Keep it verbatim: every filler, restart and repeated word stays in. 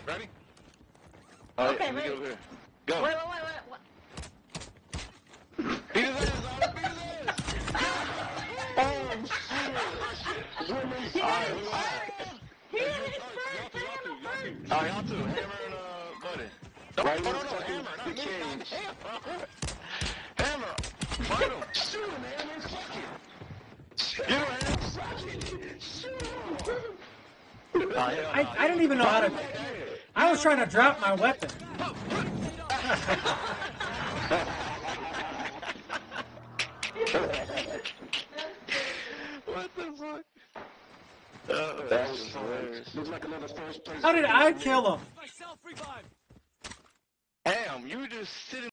Ready? Oh, Okay, yeah, ready. Go here. Go. Wait, wait, wait, wait. What? Beat his ass, Oliver. Beat his ass. Oh, shit. He got his first! He got his first! Put him up first! Alright, y'all two. Hammer and, uh, Buddy. Don't, Right, oh, no, no, no, no, Hammer, not the me, king. not Hammer. Hammer, fight him. Shoot him, Hammer. Fuck it. Get him, Hammer. Fuck it. Shoot him. Nah, hell I, nah. I didn't even know how to... I was trying to drop my weapon. What the fuck? Oh, That was hilarious. Looks like another first place. How did I kill him? Damn, you were just sitting